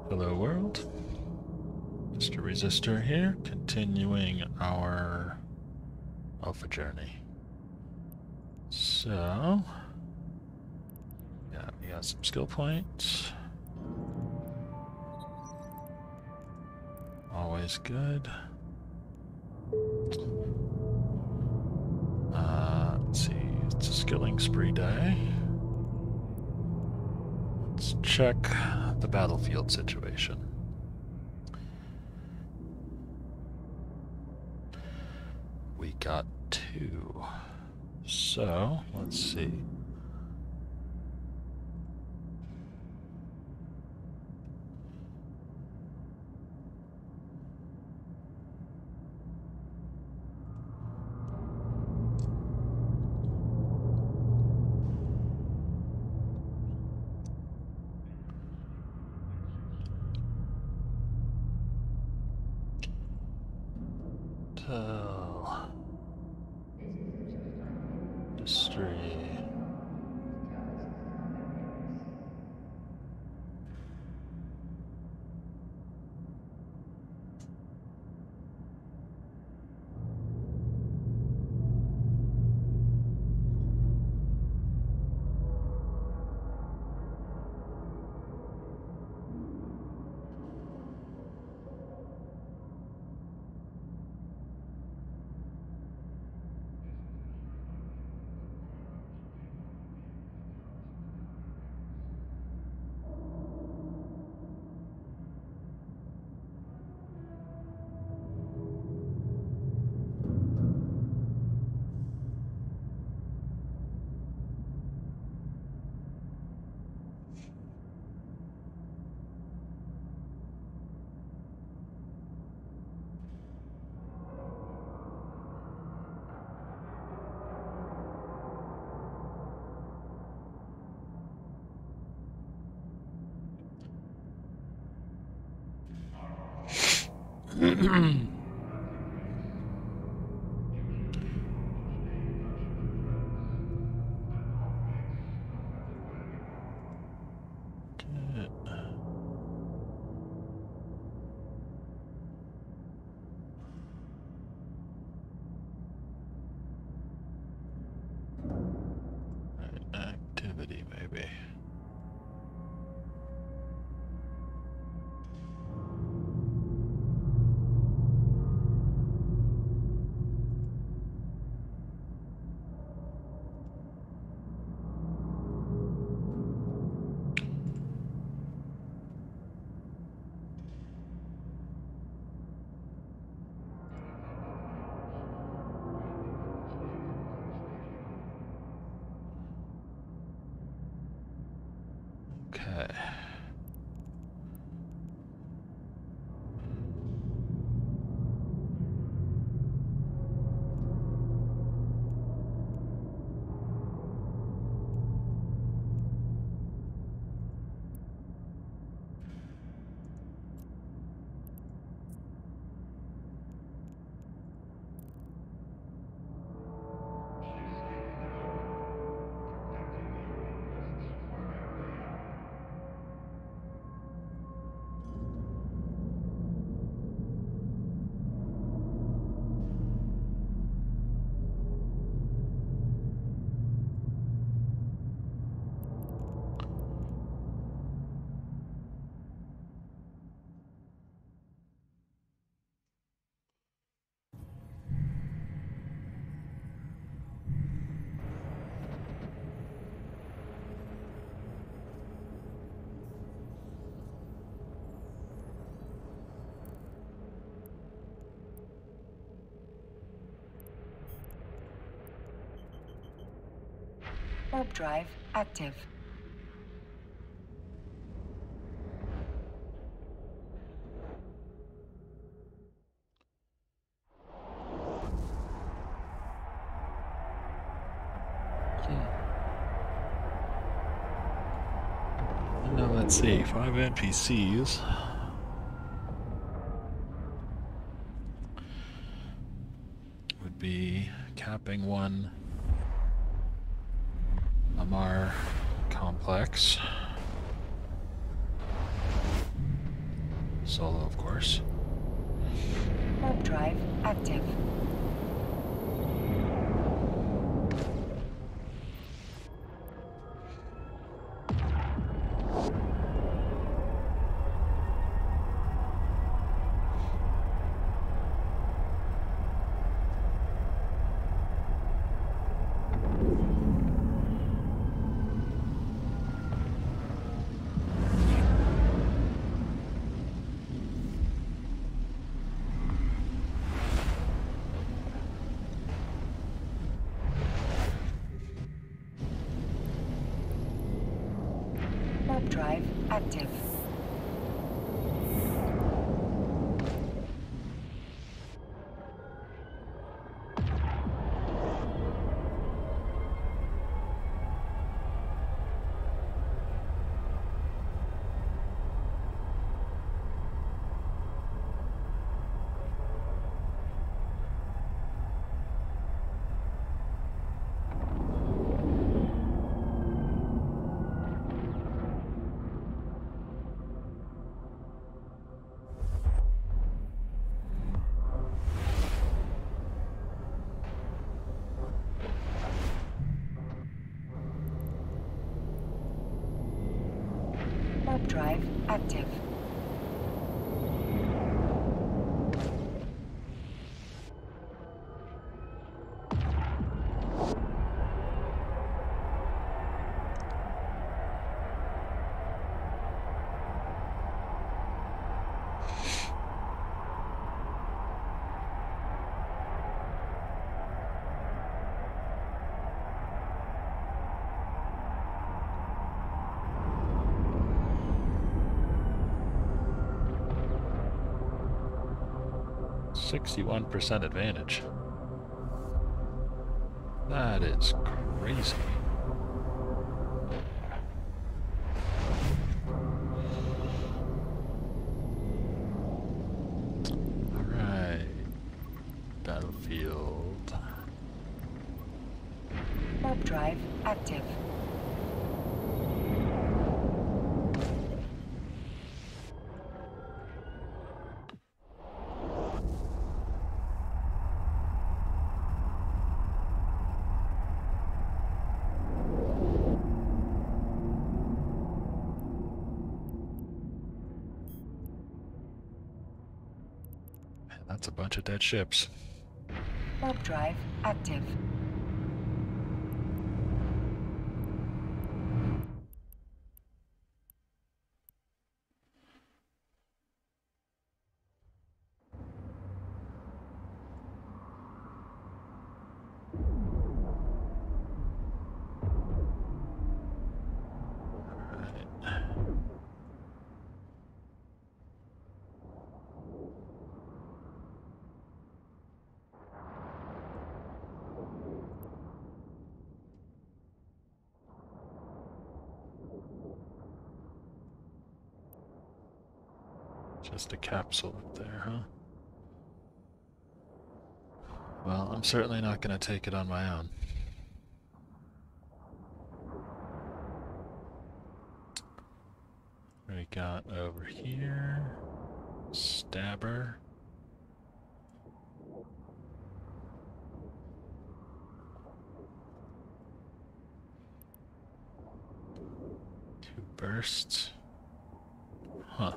Hello world, Mr. Resistor here, continuing our alpha journey. So, yeah, we got some skill points. Always good. Let's see, it's a skilling spree day. Let's check the battlefield situation. We got 2. So, let's see. Industry. Activity, maybe. Okay. Warp drive active. Now let's see, 5 NPCs. Would be capping 1 Amarr complex. Solo, of course. Warp drive active. Warp drive active. Warp drive active. %61 advantage. That is crazy. Alright. Battlefield. Warp drive active. That's a bunch of dead ships. Warp drive active. Just a capsule up there, huh? Well, I'm certainly not going to take it on my own. What we got over here? Stabber. Two bursts. Huh.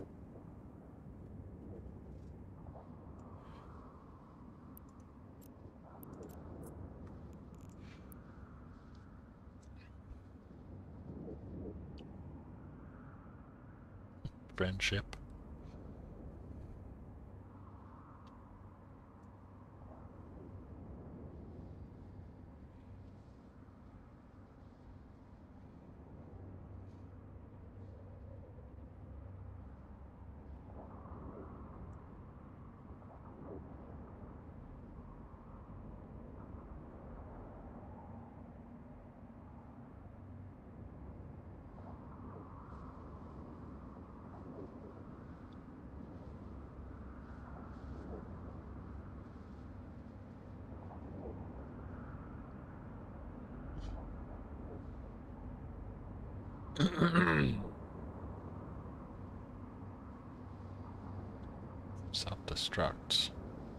Friendship. destructs.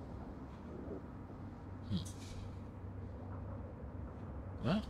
Well.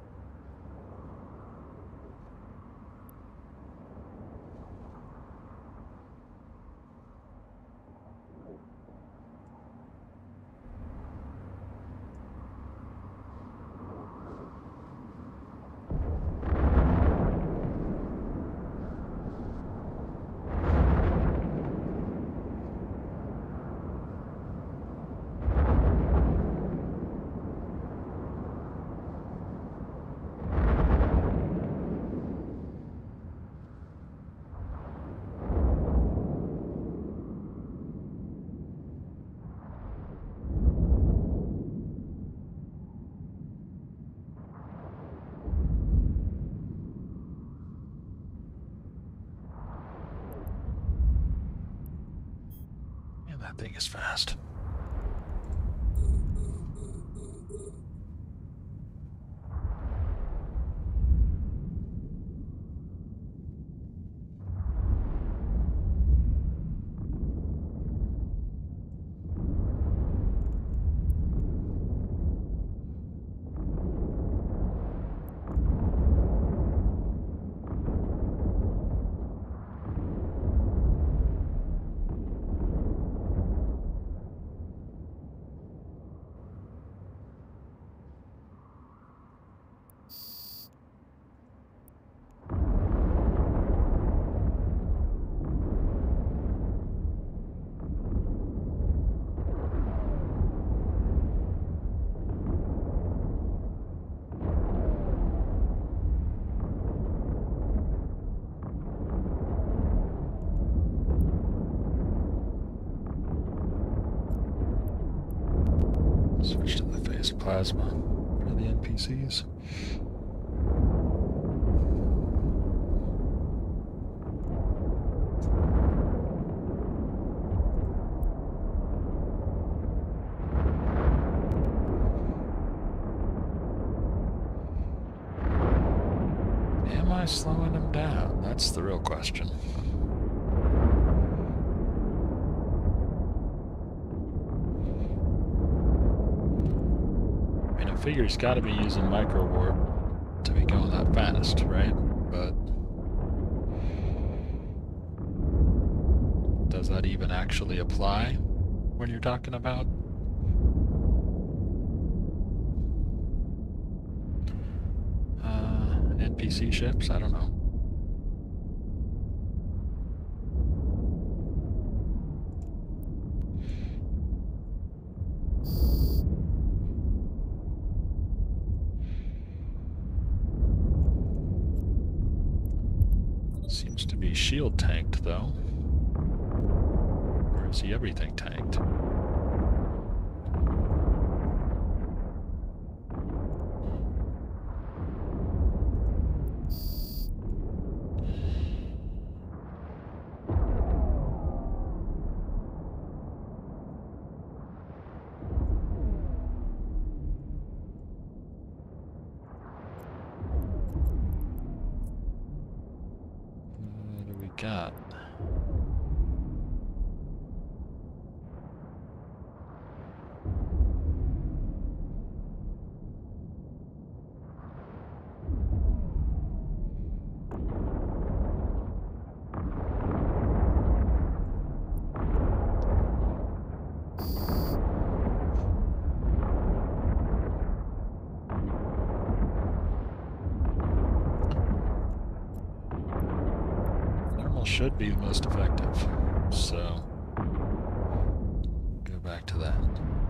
That thing is fast. Switch to the phased plasma for the NPCs. Am I slowing them down? That's the real question. I figure he's got to be using micro warp to be going that fast, right? But does that even actually apply when you're talking about NPC ships? I don't know. Seems to be shield tanked, though. Or is he everything tanked? God. Should be the most effective, so go back to that.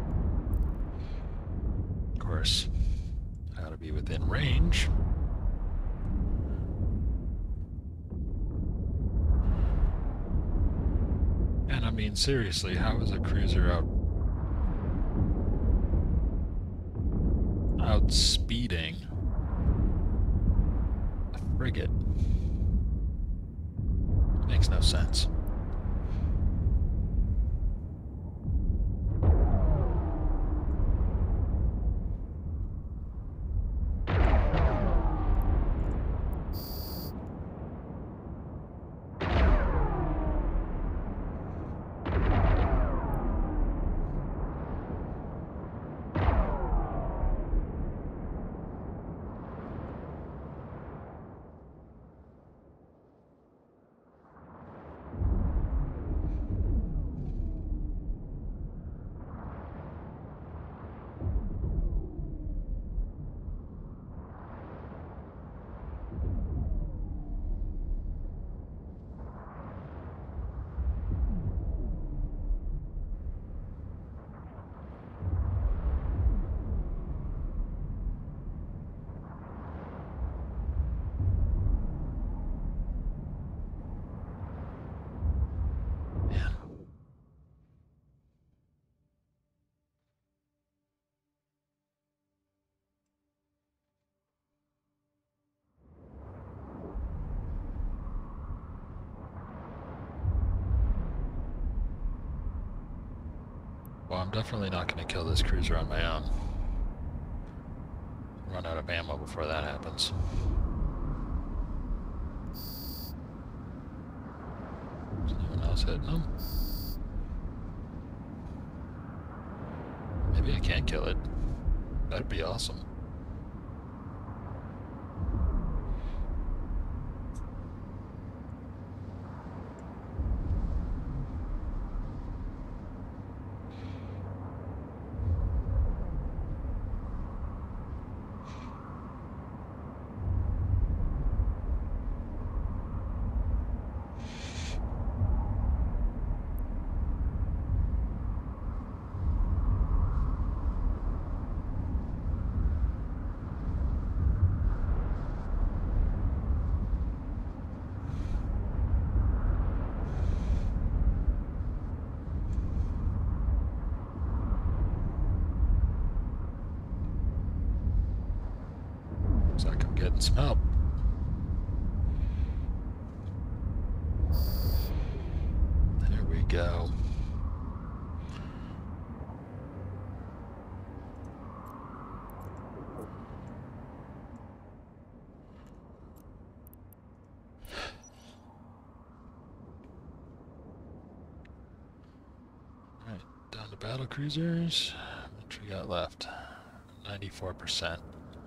Of course, how to be within range. And I mean, seriously, how is a cruiser outspeeding a frigate? Makes no sense. Well, I'm definitely not going to kill this cruiser on my own. Run out of ammo before that happens. Is anyone else hitting them? Maybe I can't kill it. That'd be awesome. Looks like I'm getting some help. There we go. Alright, down to battle cruisers. How much we got left? 94%.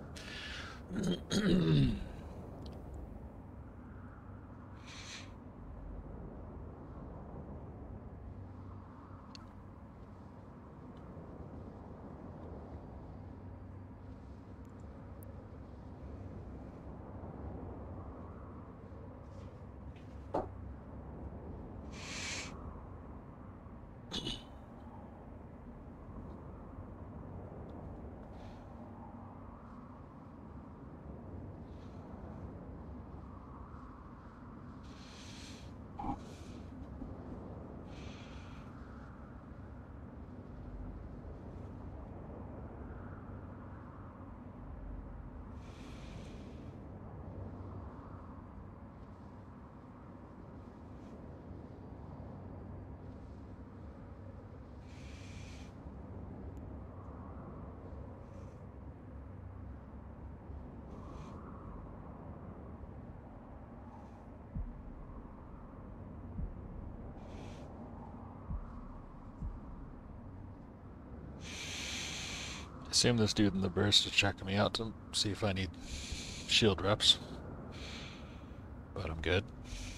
I assume this dude in the burst is checking me out to see if I need shield reps. But I'm good.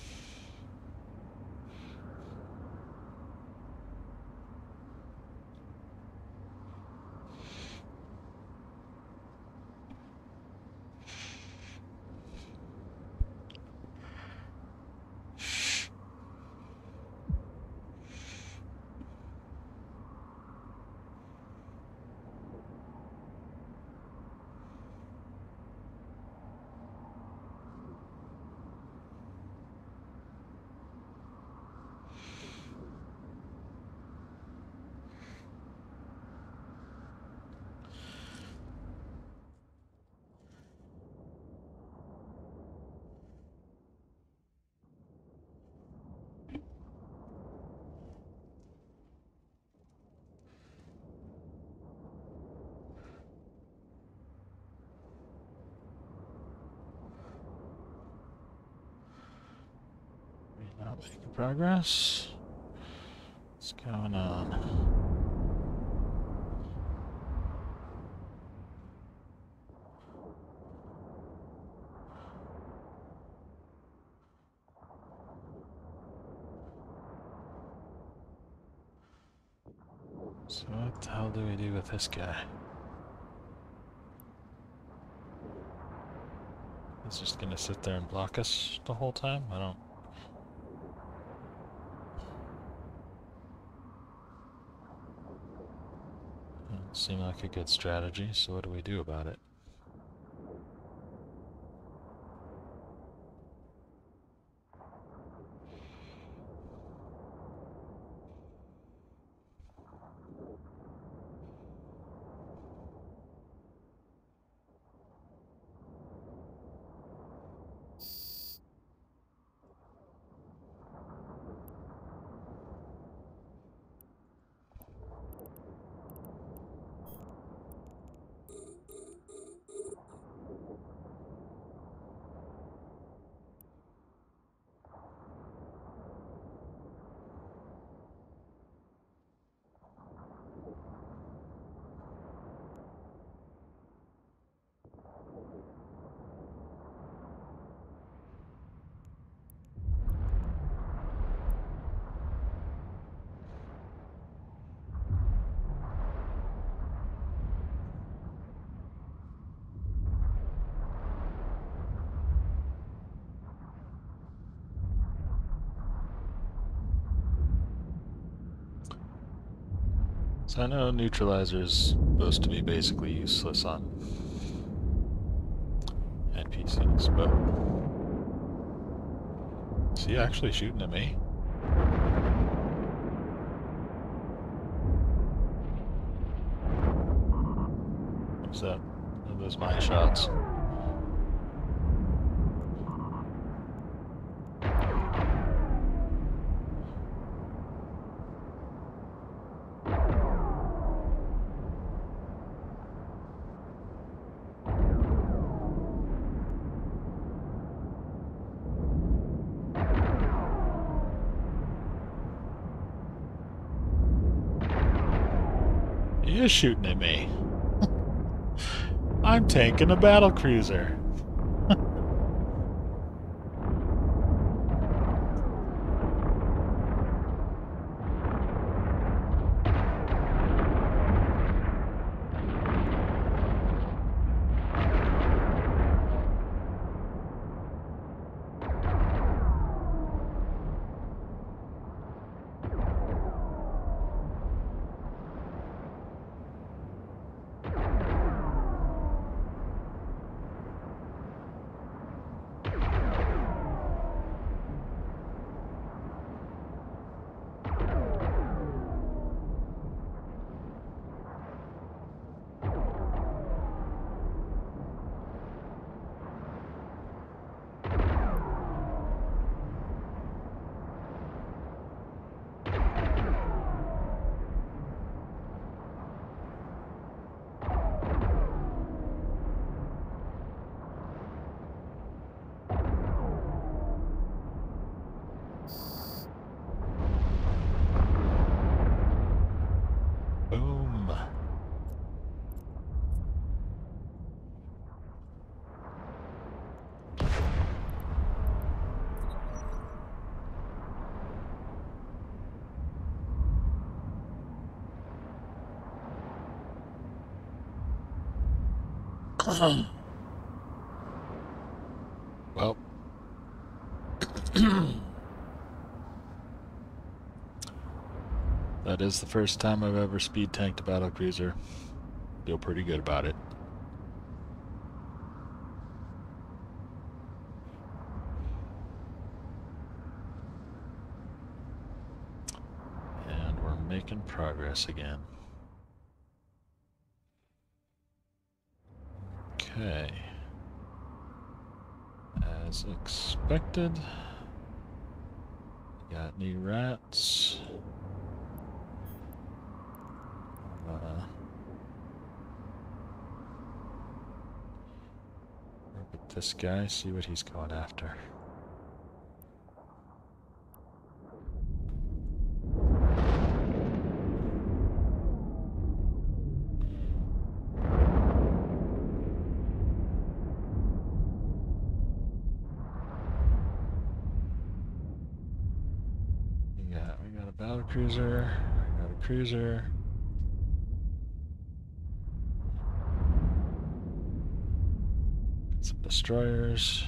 Not making progress. What's going on? So what the hell do we do with this guy? He's just gonna sit there and block us the whole time? I don't... Doesn't seem like a good strategy, so what do we do about it? So I know neutralizer is supposed to be basically useless on NPCs, but is he actually shooting at me? What's that? Are those my shots? He is shooting at me. I'm tanking a battle cruiser. Boom. Well. That is the first time I've ever speed tanked a battlecruiser. Feel pretty good about it. And we're making progress again. Okay. As expected. Got any rats? Look at this guy, see what he's going after. We got a battlecruiser, we got a cruiser. Some destroyers.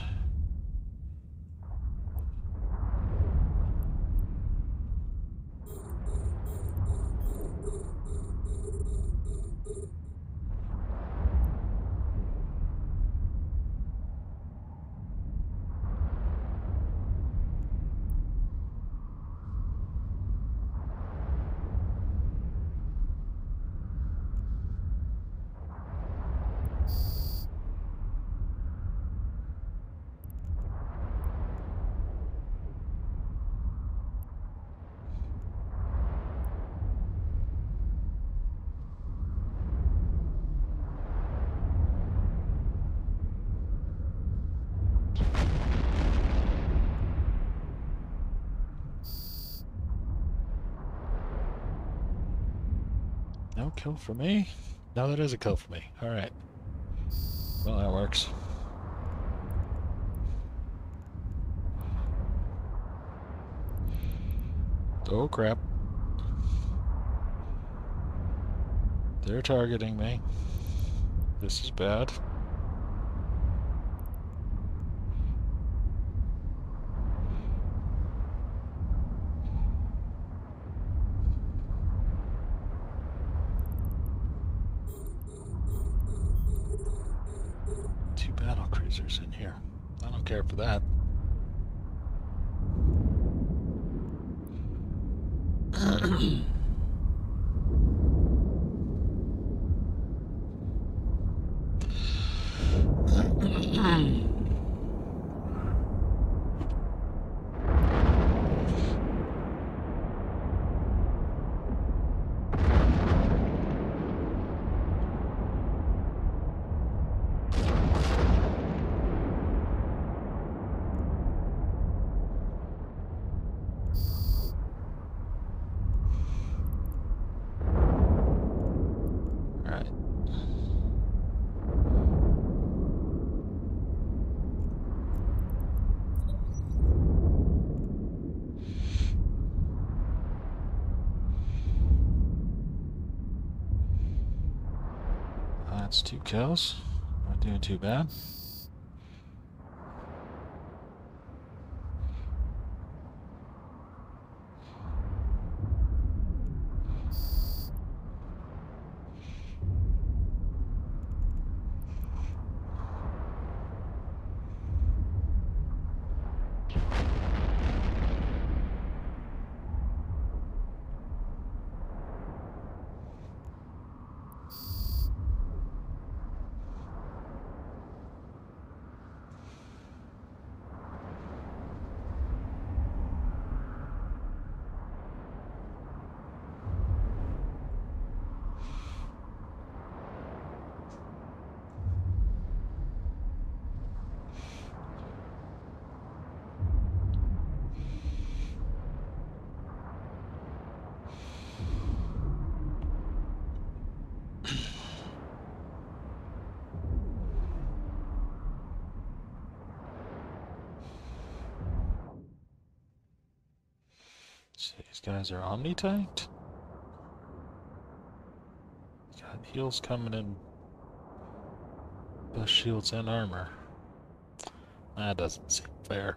No kill for me? No, that is a kill for me. Alright. Well, that works. Oh crap. They're targeting me. This is bad. cruisers in here. I don't care for that. That's 2 kills. Not doing too bad. These guys are omni-tanked? Got heals coming in. Best shields and armor. That doesn't seem fair.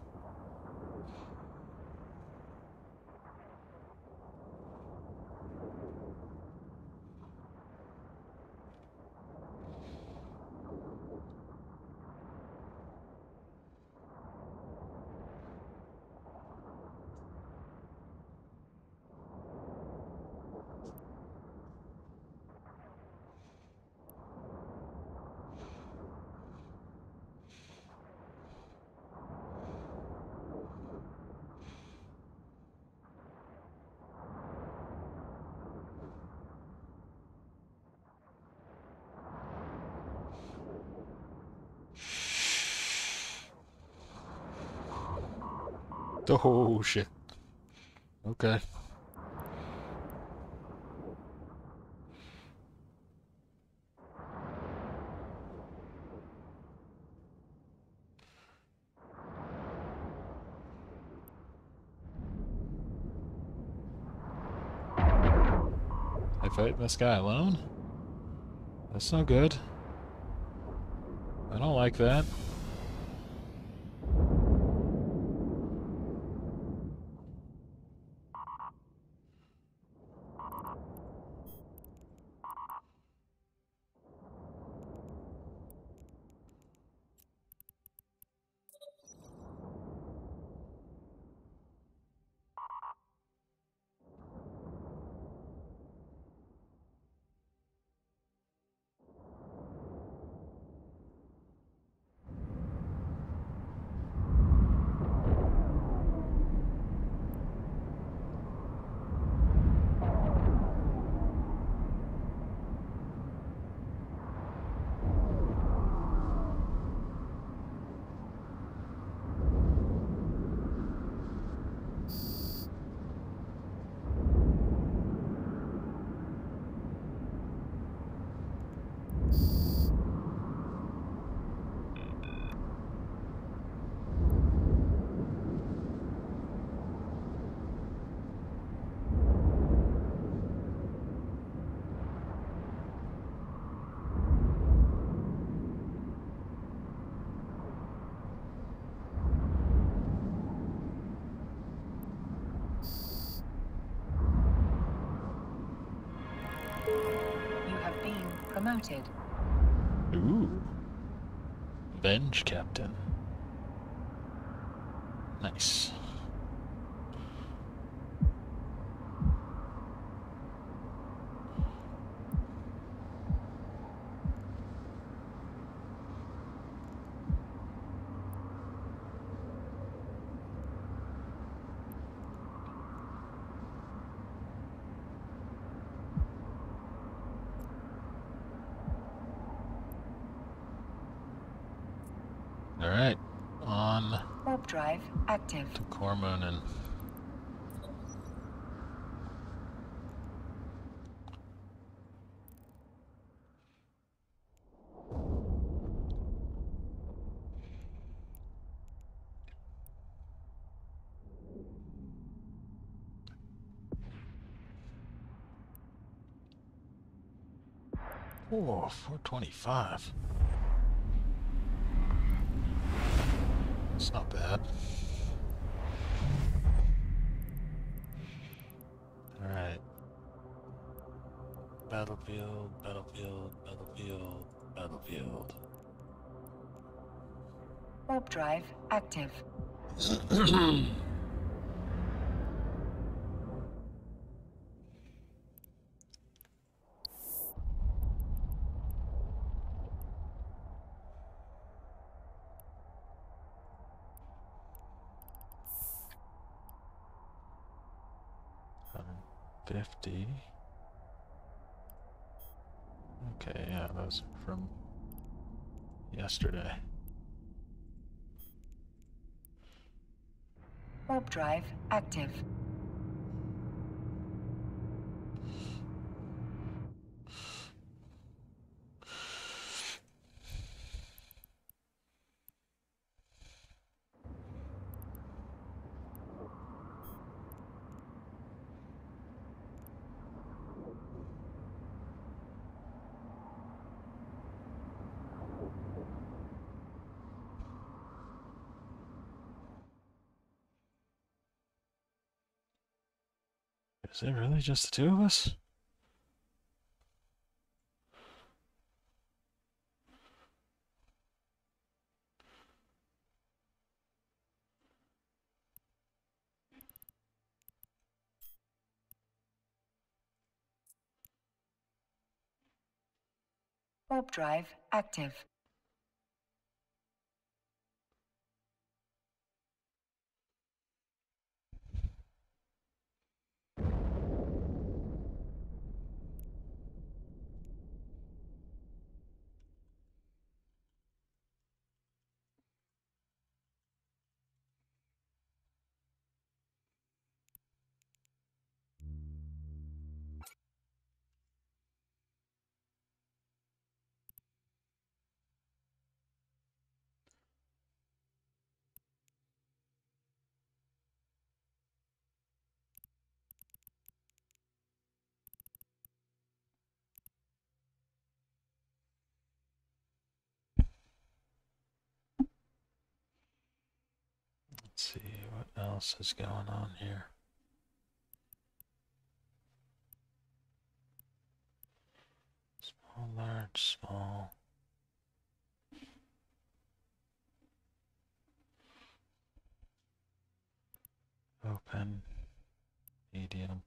Oh shit. Okay. I fight this guy alone? That's no good. I don't like that. Promoted. Ooh. Revenge Captain. Nice. All right, on Warp drive active. to Cormoran. Oh, 425. It's not bad. All right. Battlefield, battlefield, battlefield, battlefield. Warp drive active. 50. Okay, yeah, those are from yesterday. Warp drive active. Is it really just the two of us? Warp drive active. Let's see what else is going on here. Small, large, small. Open, medium.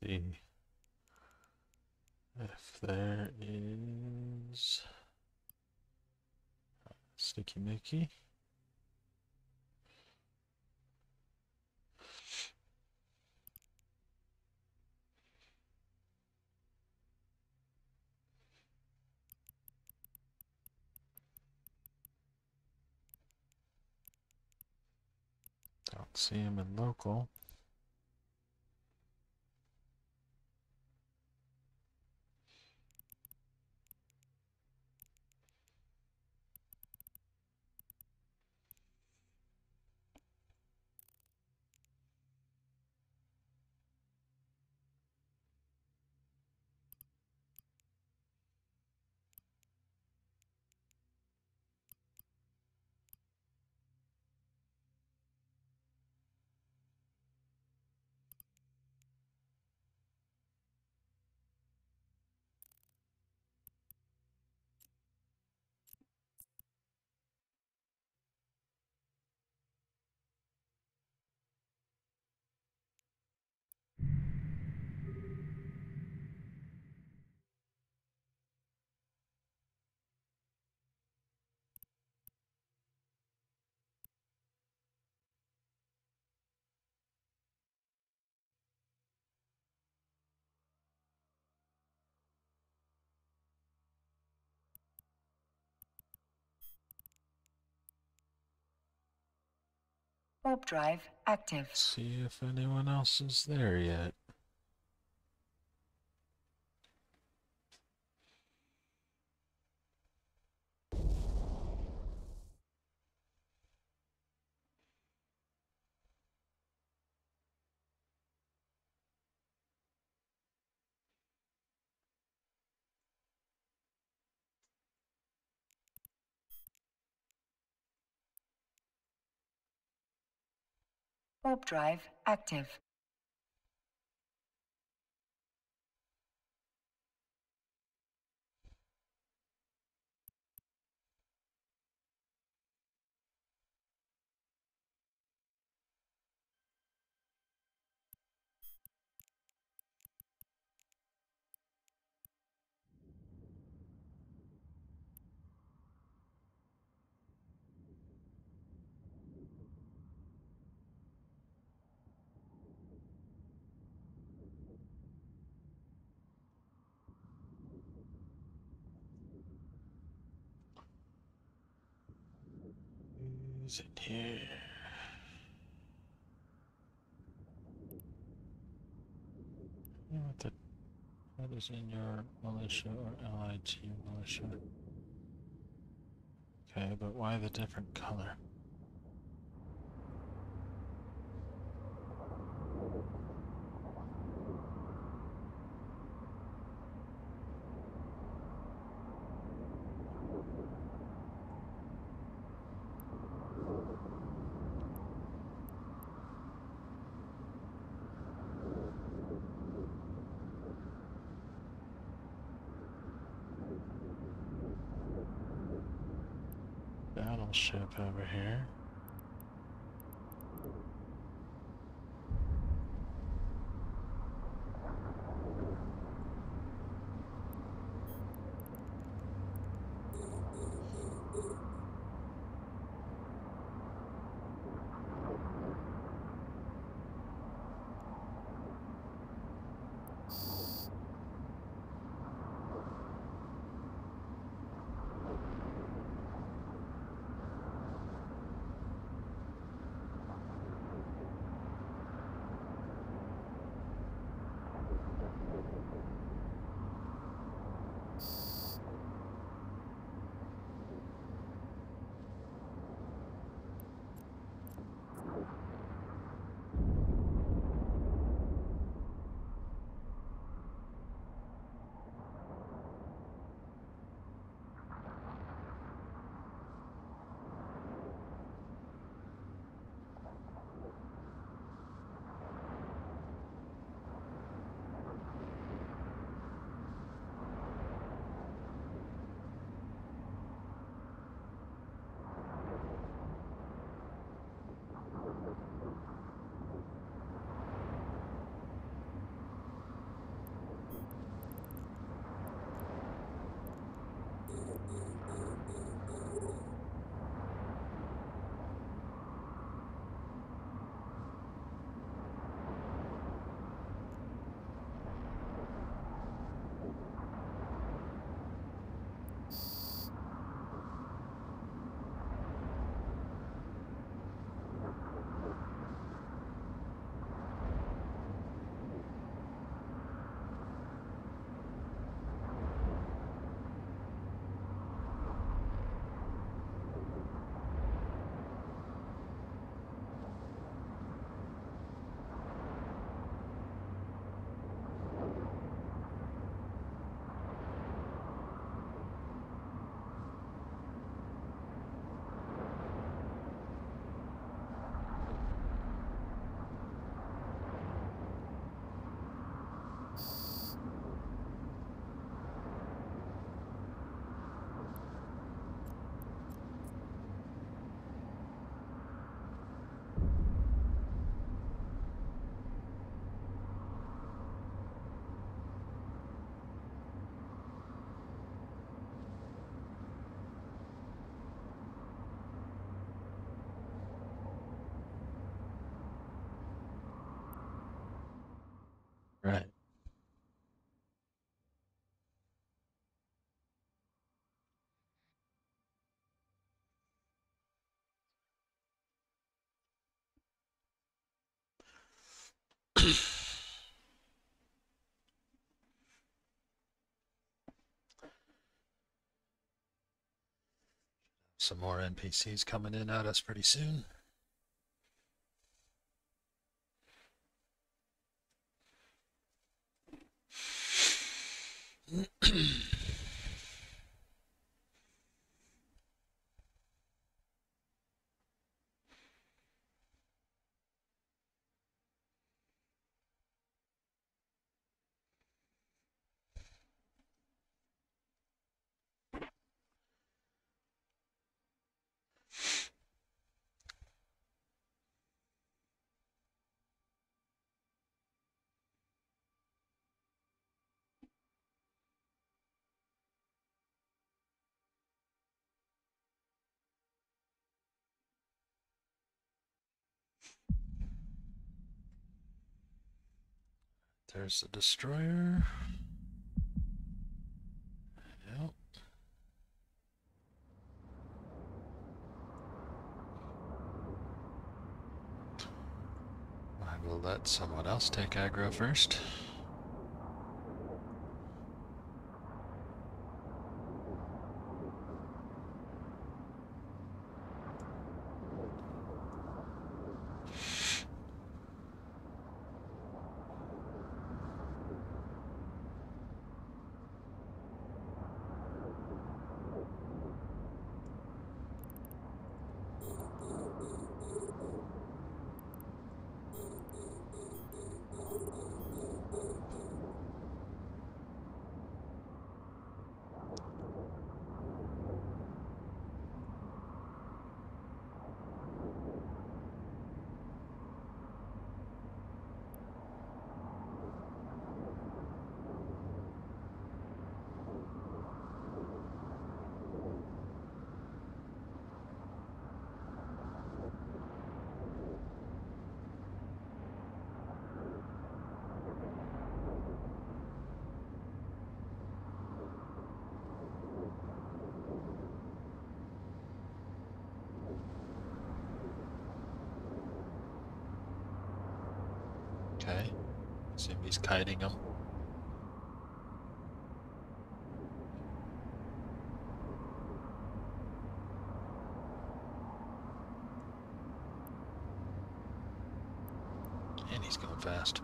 See if there is Sticky Mickey. Don't see him in local. Warp drive active. See if anyone else is there yet. Warp drive active. Who's in here? What is in your militia or allied to your militia? Okay, but why the different color? Battleship over here. Some more NPCs coming in at us pretty soon. There's the destroyer. Yep. I will let someone else take aggro first. Okay. Assume he's kiting him. And he's going fast.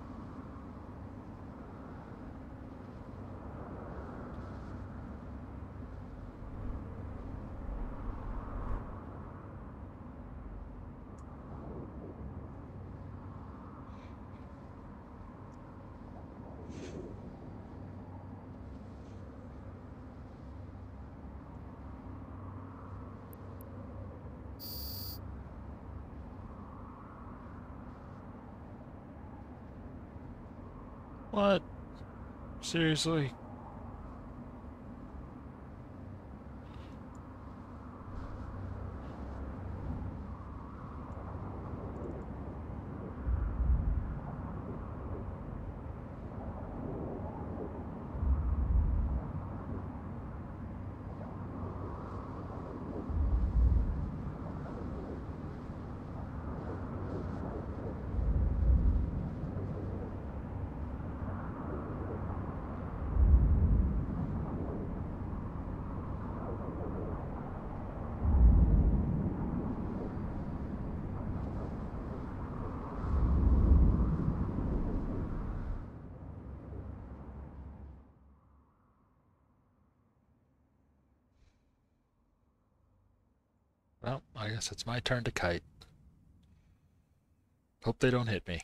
What? Seriously? Well, I guess it's my turn to kite. Hope they don't hit me.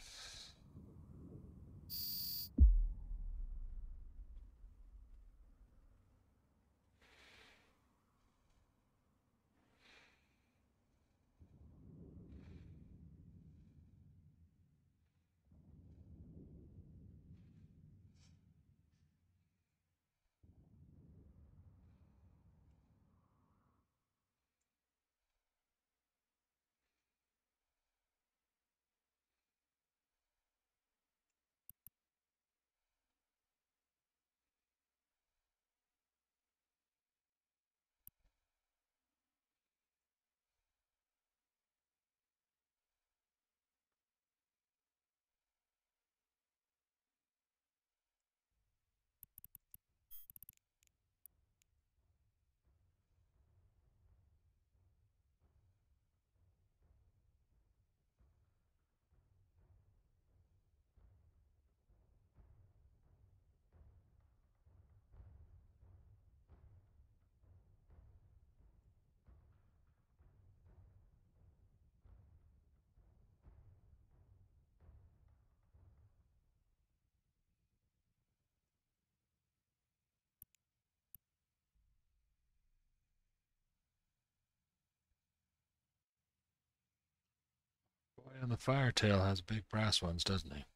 the Firetail has big brass ones, doesn't he?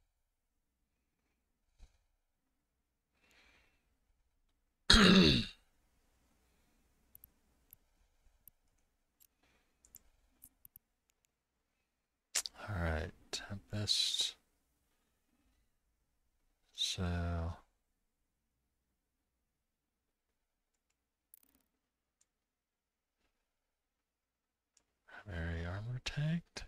Alright, Tempest. So... Primary armor tanked.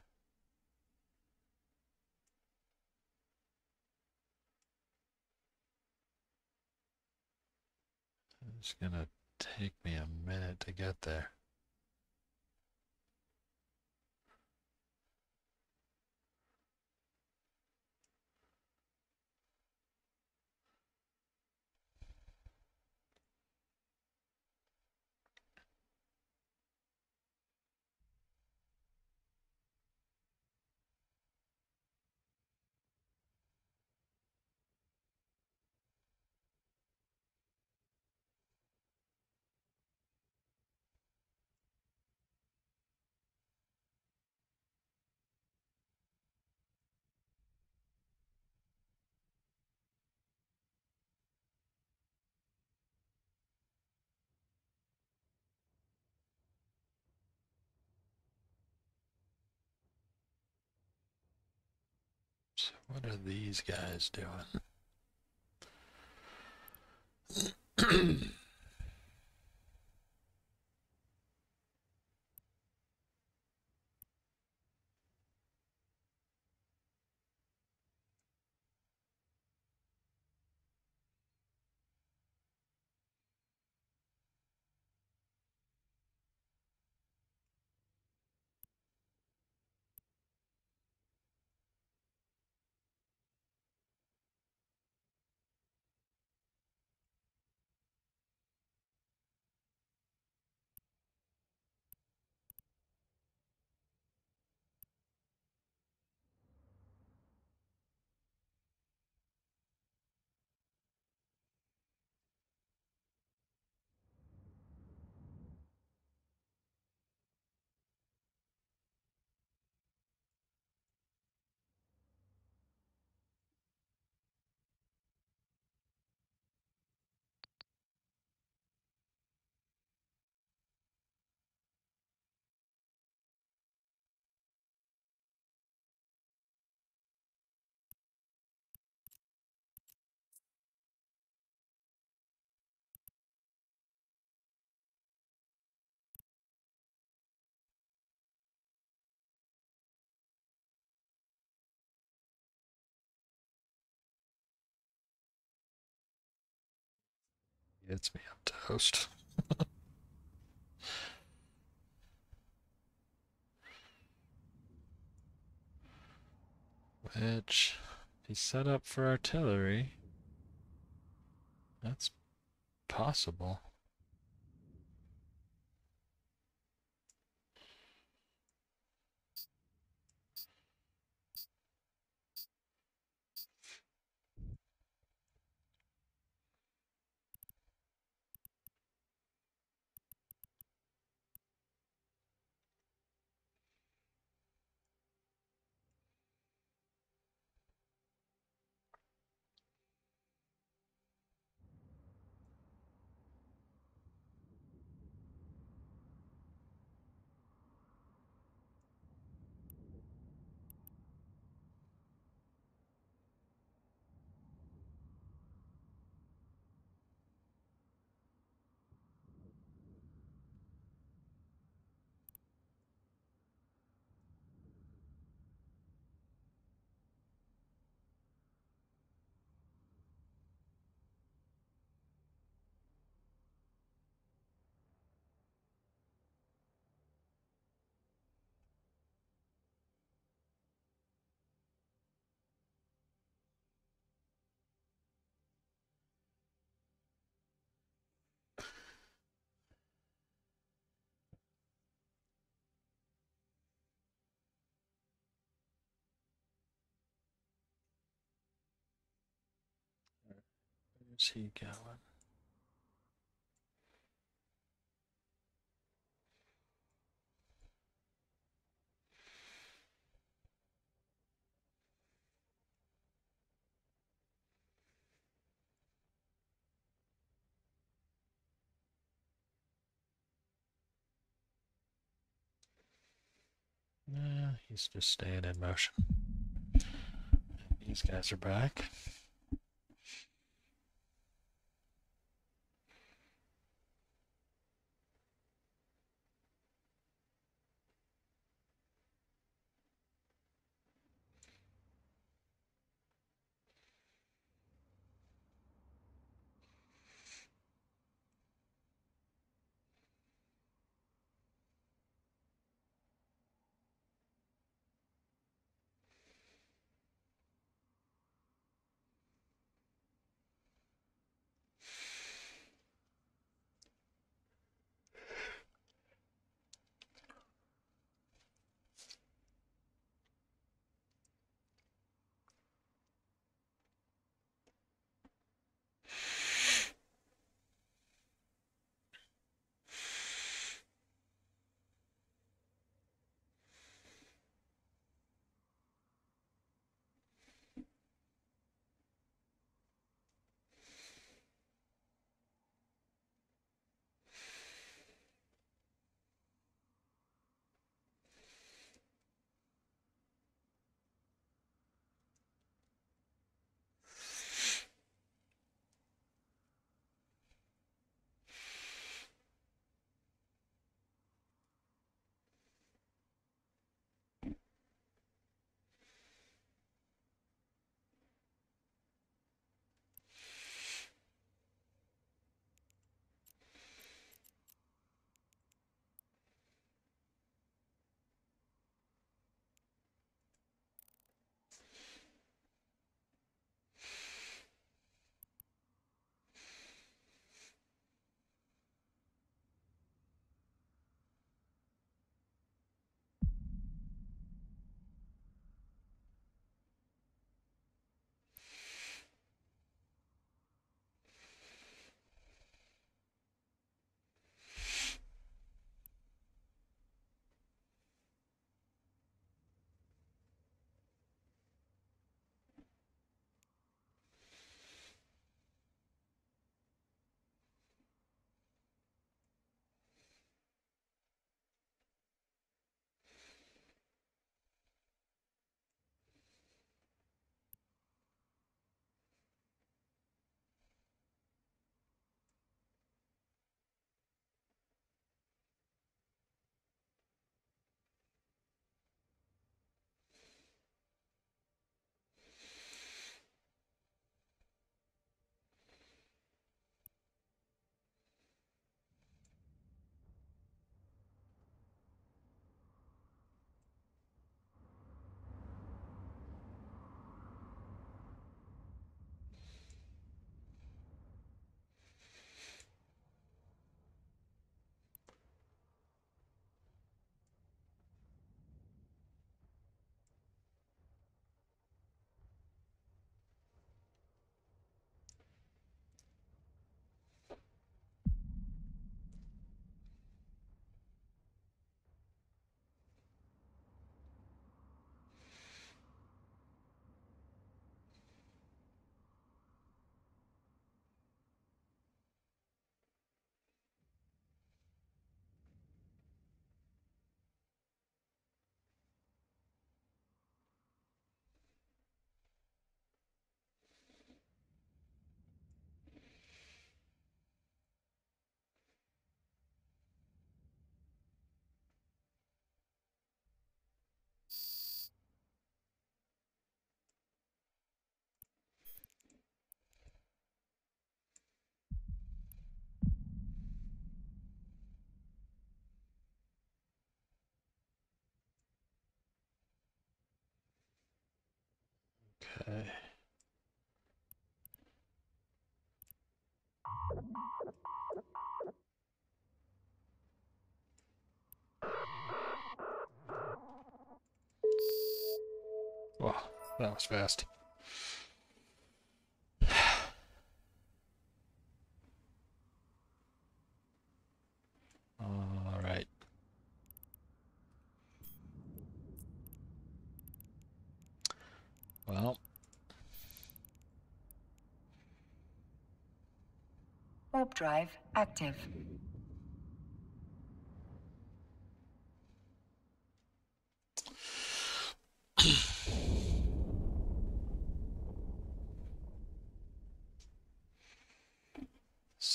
It's gonna take me a minute to get there. So what are these guys doing? Gets me up toast. Which, if he's set up for artillery, that's possible. Where's he going? He's just staying in motion. These guys are back. Okay. Wow, that was fast. All right. Well, Warp drive active.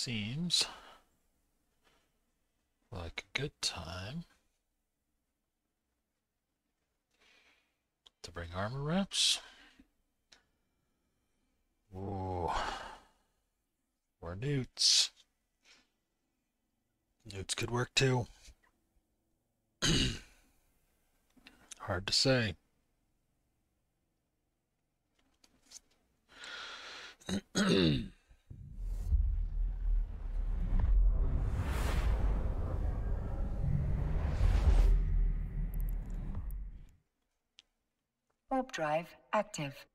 seems like a good time to bring armor reps. Whoa. More newts. Newts could work too. Hard to say. Warp drive active.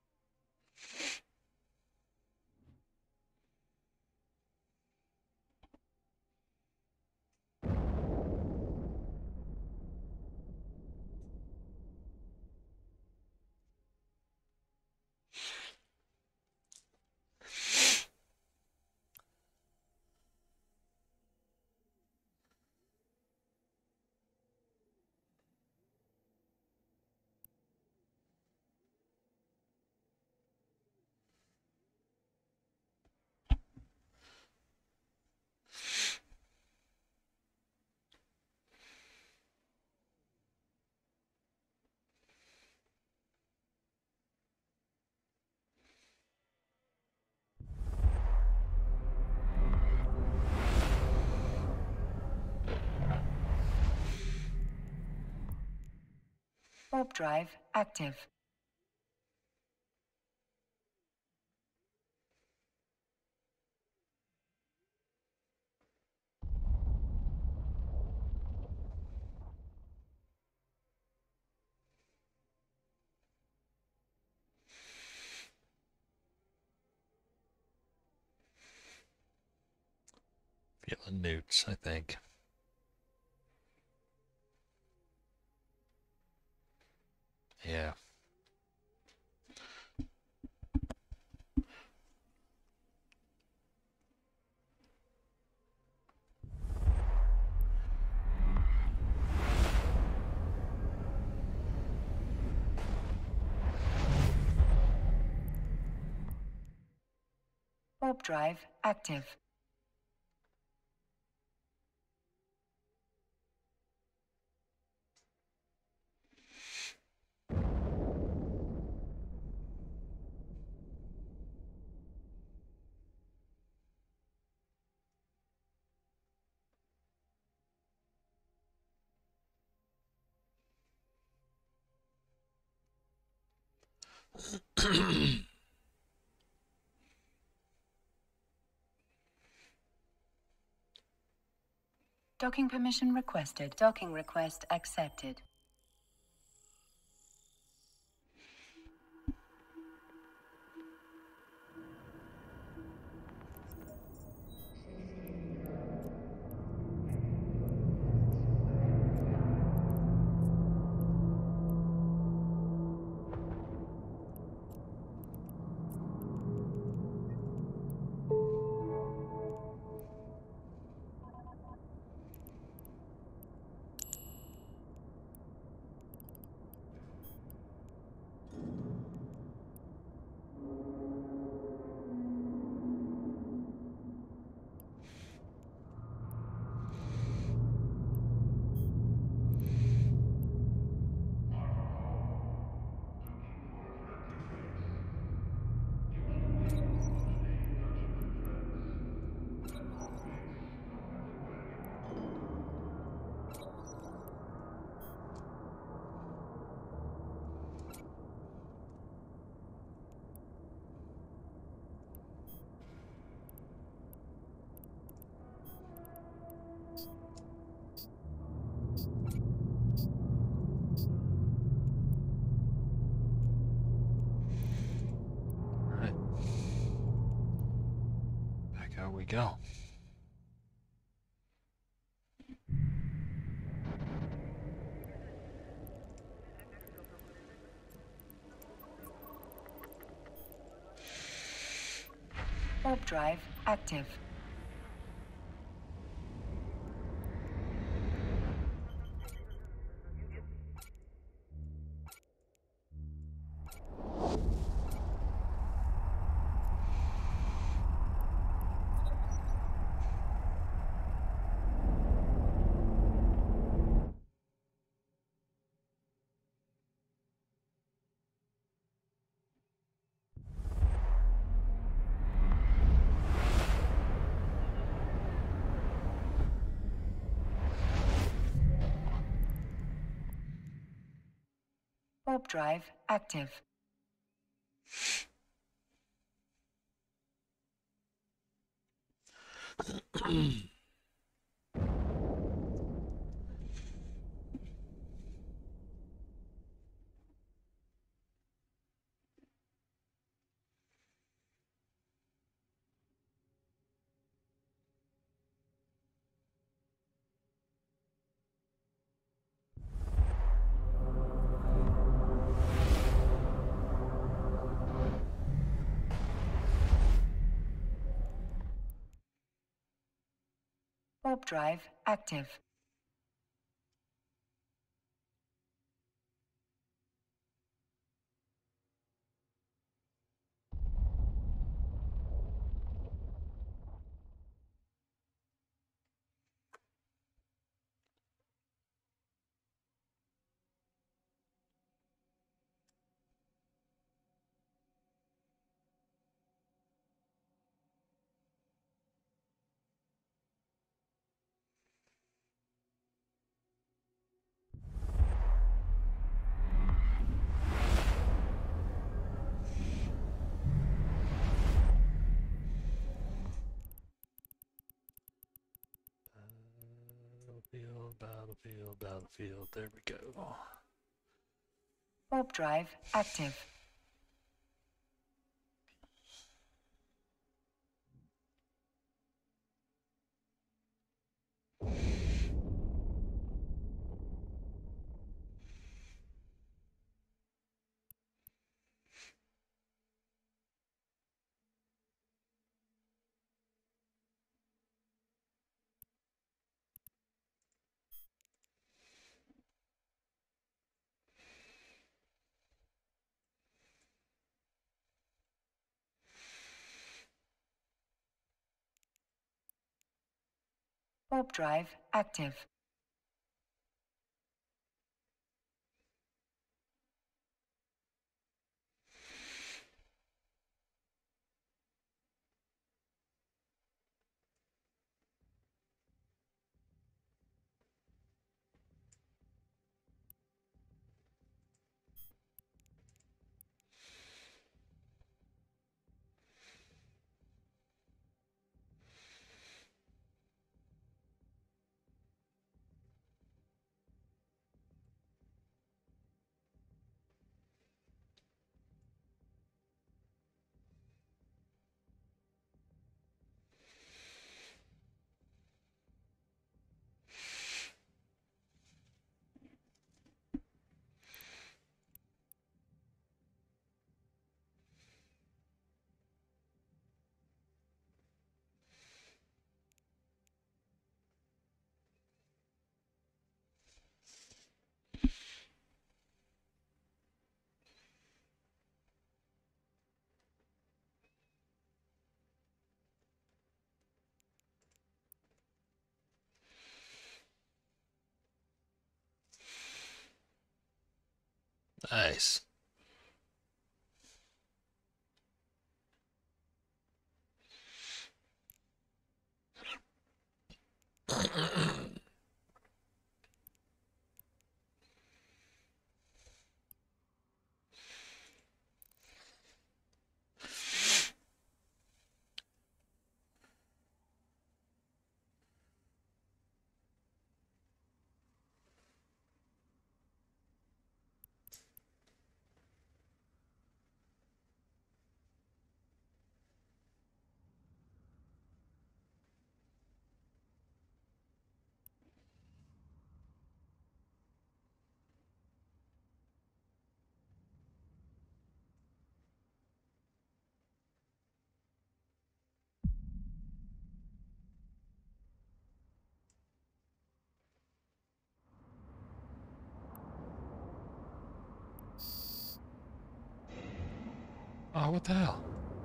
Warp drive active. Feeling newts, I think. Yeah. Warp drive active. Docking permission requested. Docking request accepted. Alright. Back out we go. Warp drive active. Warp drive active. Warp drive active. Battlefield, there we go. Warp drive active. Warp drive active. Nice. Oh, what the hell?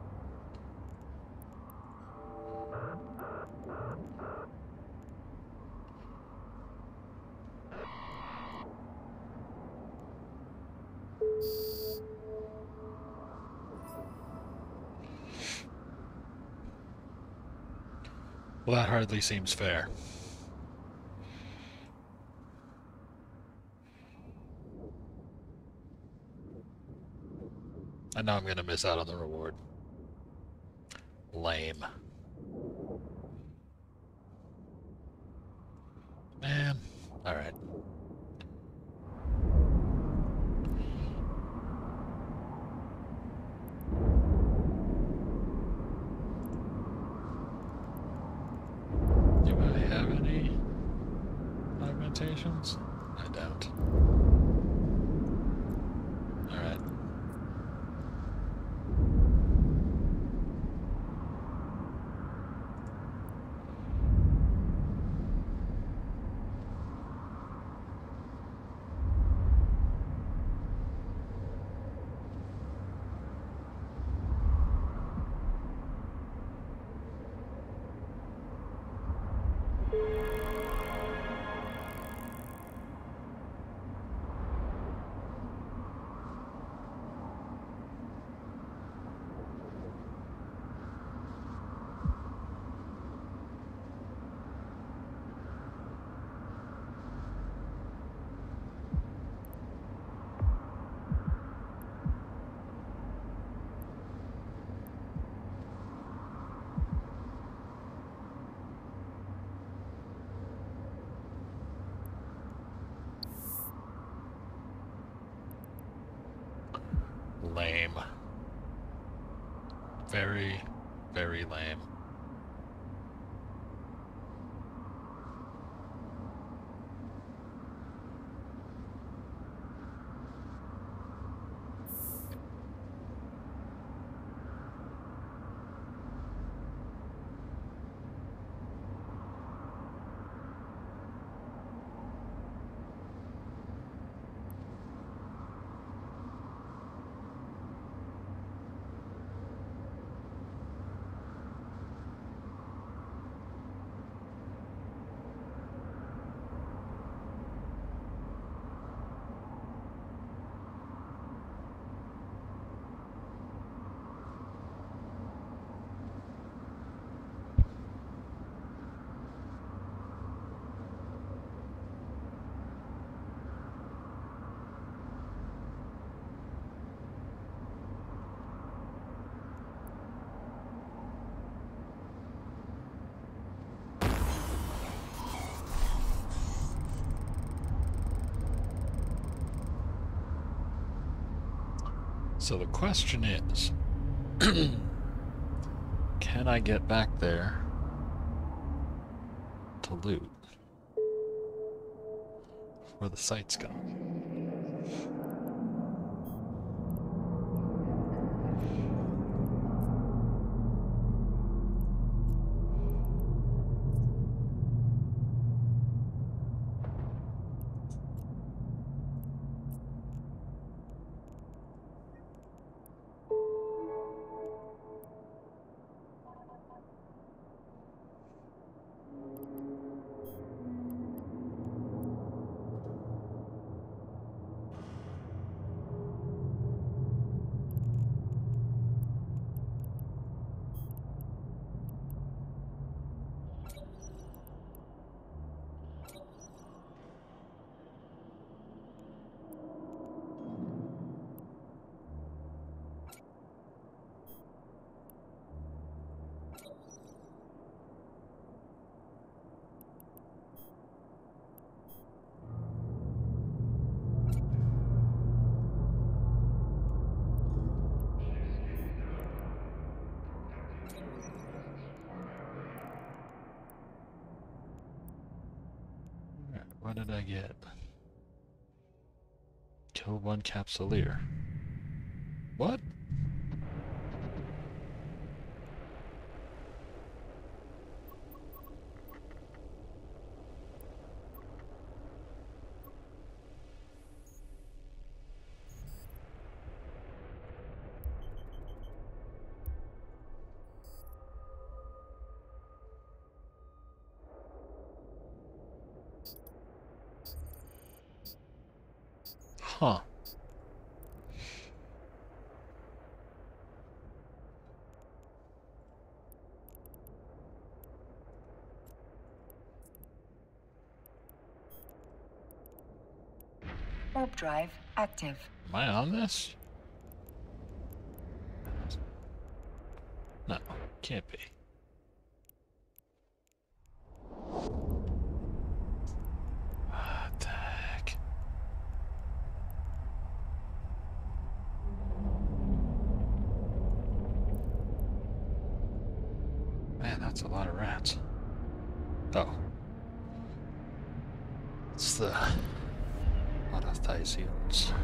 Well, that hardly seems fair. I know I'm gonna miss out on the reward. Lame. Man. Alright. Do I have any augmentations? I don't. Alright. Lame. Very, very lame. So the question is, can I get back there to loot before the sight's gone? What did I get? Kill one Capsuleer. What? Huh. Warp drive active. Am I on this? No, can't be. What the heck? Man, that's a lot of rats. Oh. It's the Autothysians.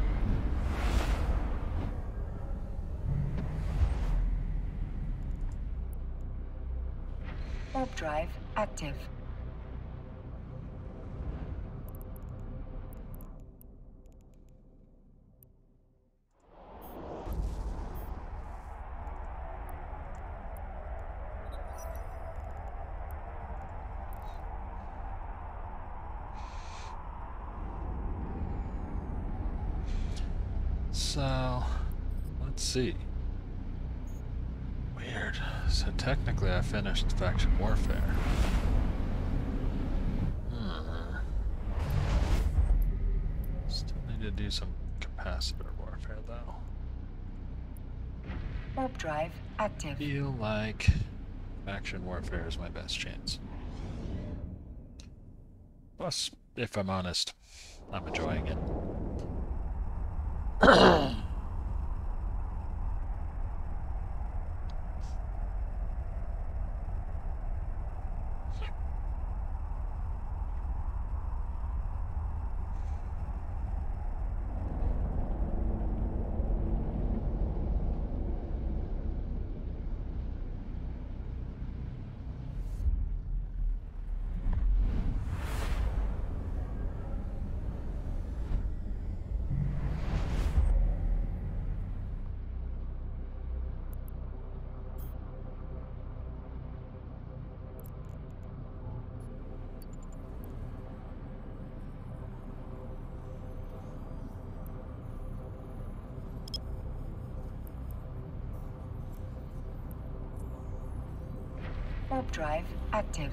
Warp drive active. So, let's see. Weird. So technically I finished Faction Warfare. Still need to do some capacitor warfare though. Warp drive active. Feel like Faction Warfare is my best chance. Plus, if I'm honest, I'm enjoying it. Warp drive active.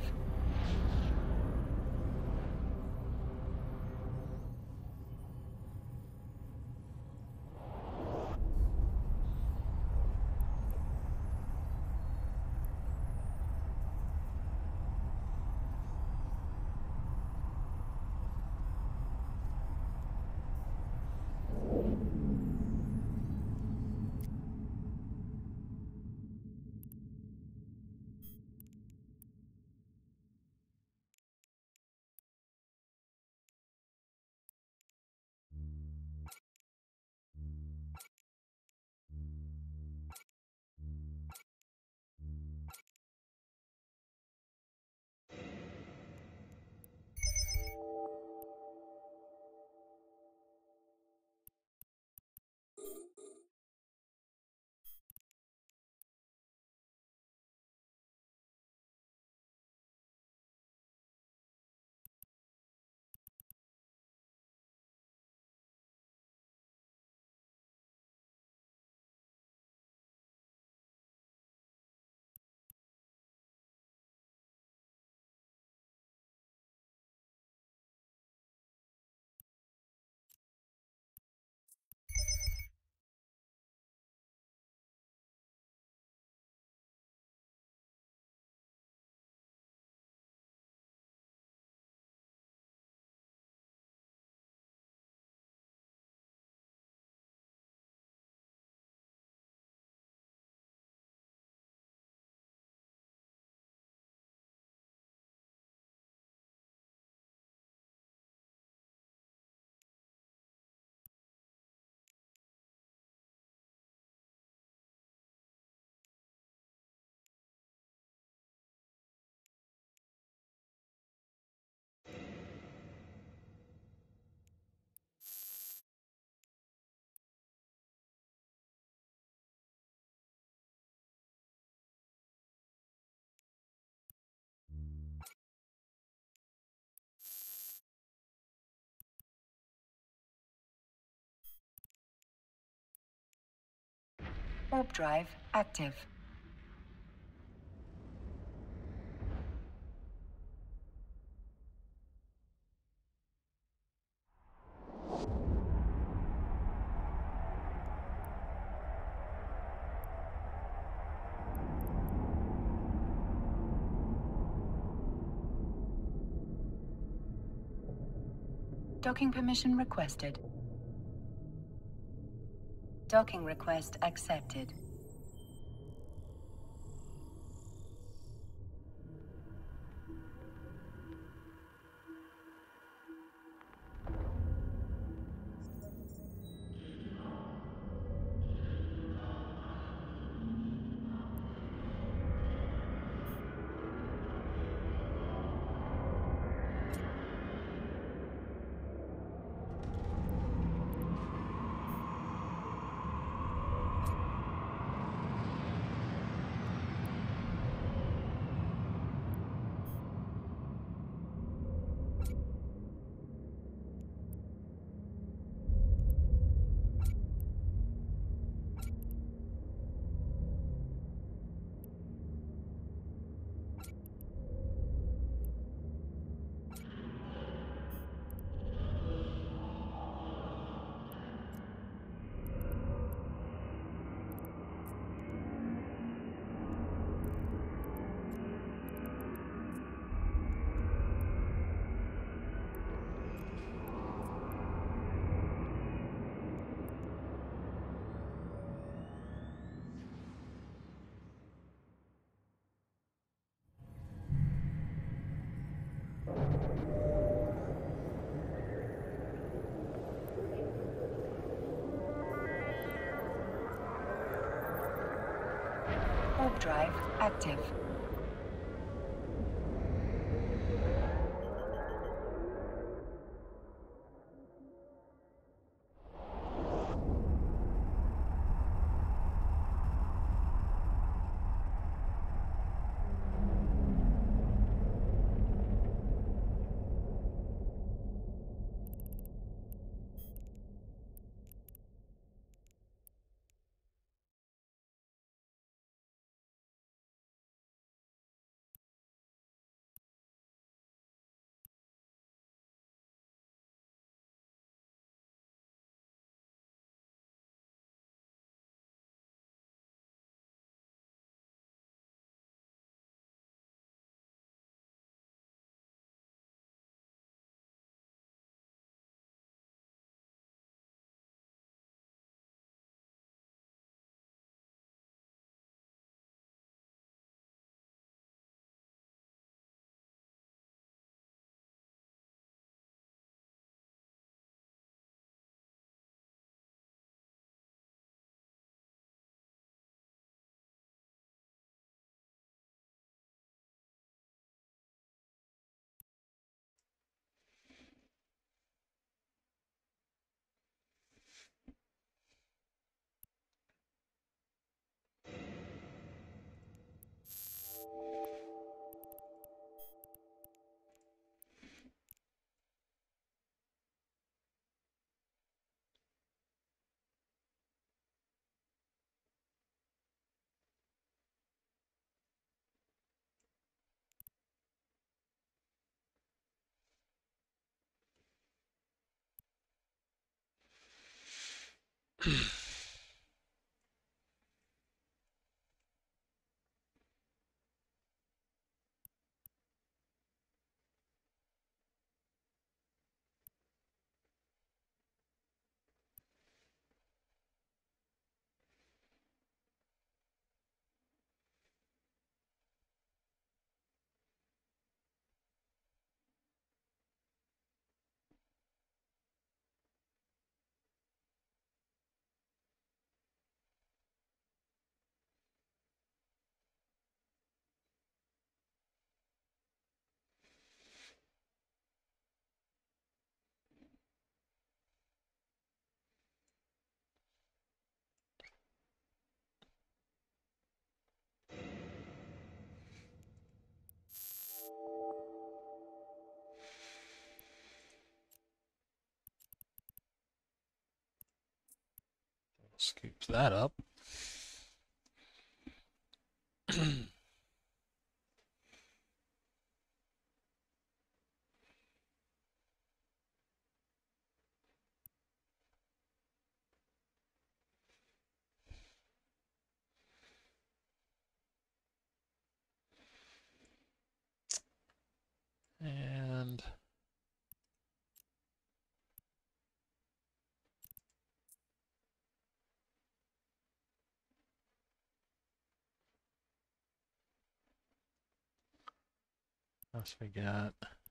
Warp drive active. Docking permission requested. Docking request accepted. Warp drive active. Scoop that up. And What else we got?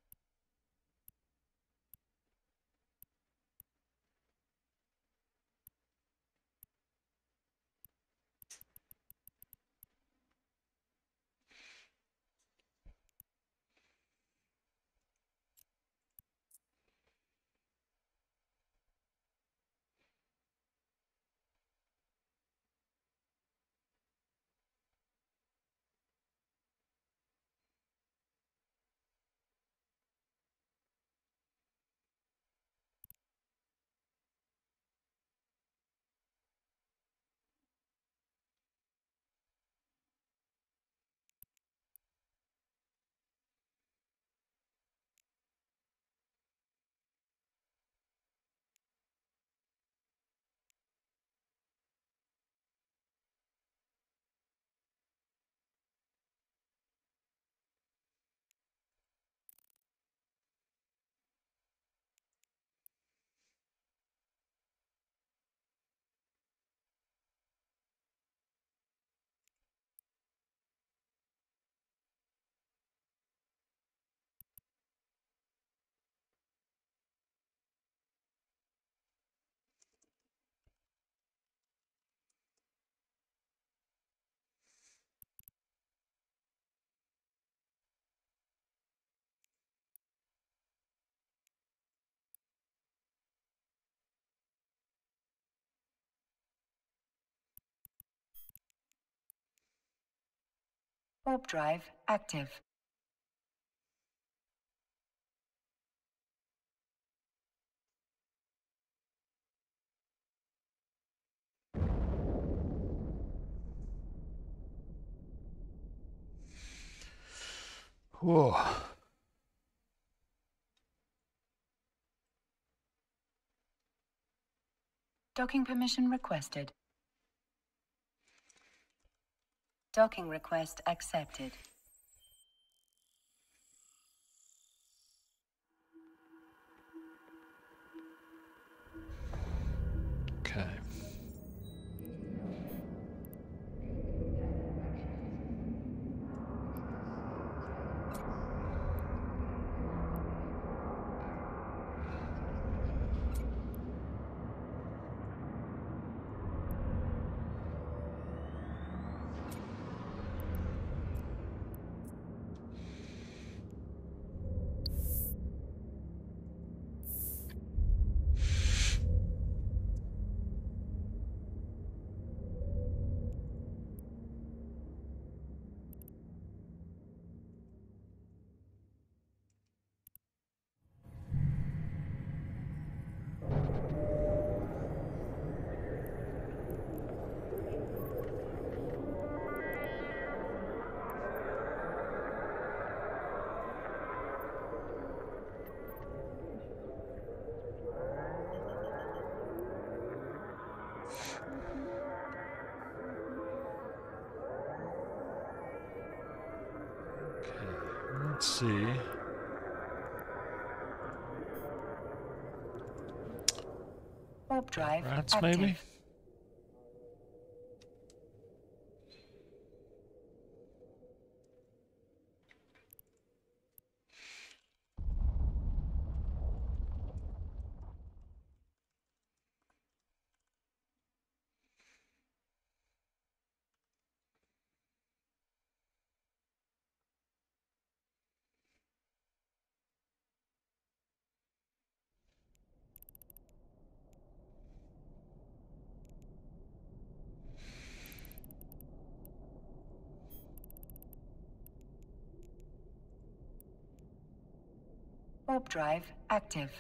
Warp drive active. Whoa. Docking permission requested. Docking request accepted. Okay. Let's see. Warp drive Rats, active. maybe? Warp drive active.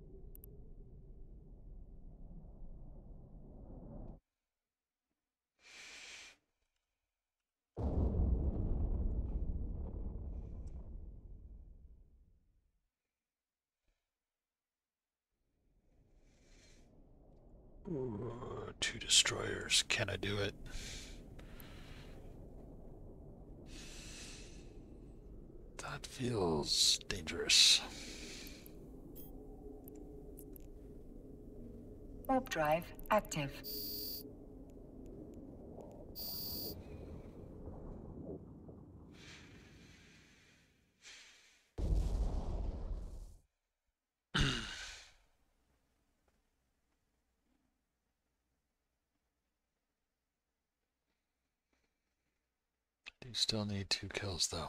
Ooh, 2 destroyers. Can I do it? That feels dangerous. Warp drive active. Do still need 2 kills though.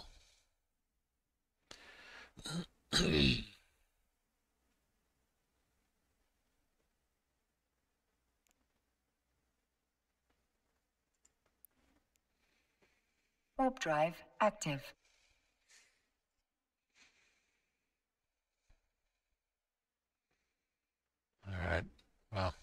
Warp drive active. All right. Well.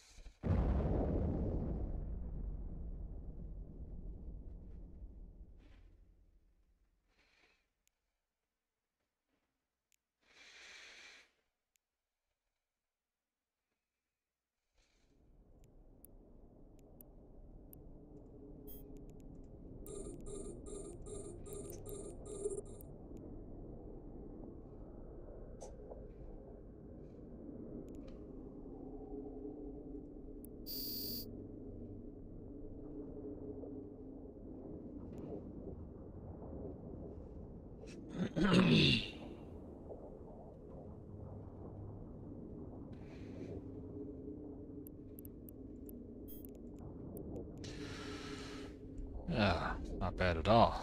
Yeah, not bad at all.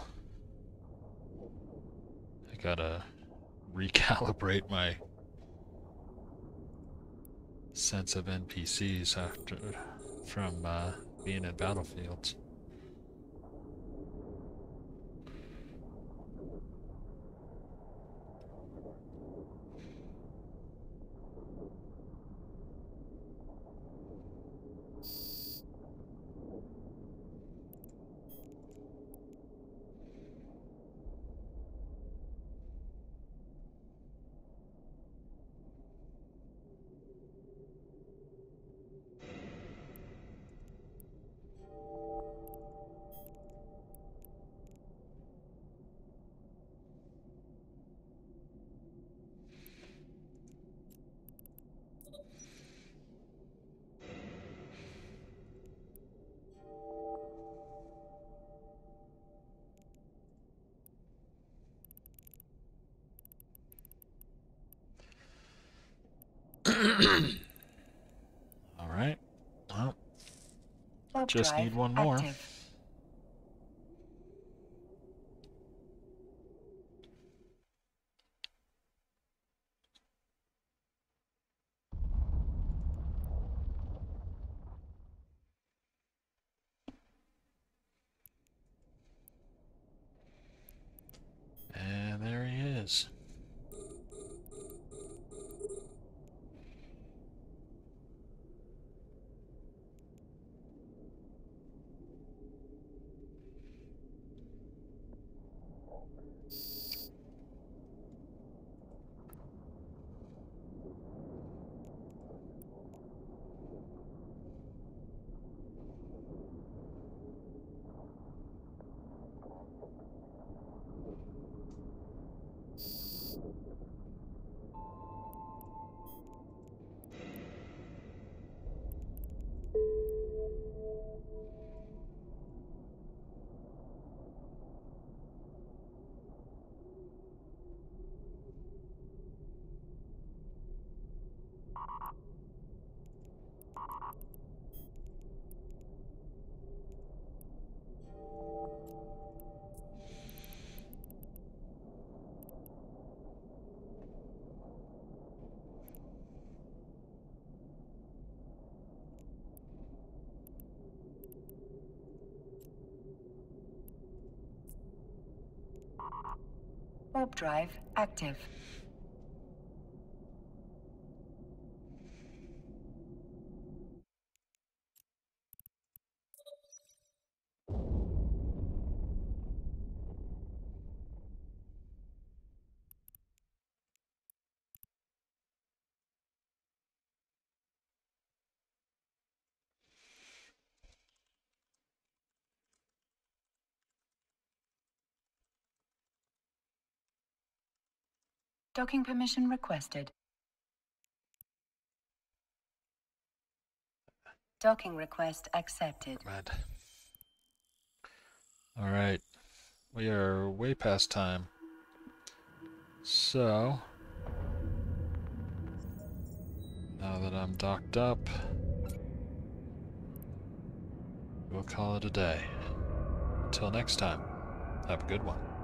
I gotta recalibrate my sense of NPCs from being in battlefields. All right. Well, Warp just drive need one more. active. And there he is. Warp drive active. Docking permission requested. Docking request accepted. Right. All right. We are way past time. So, now that I'm docked up, we'll call it a day. Until next time, Have a good one.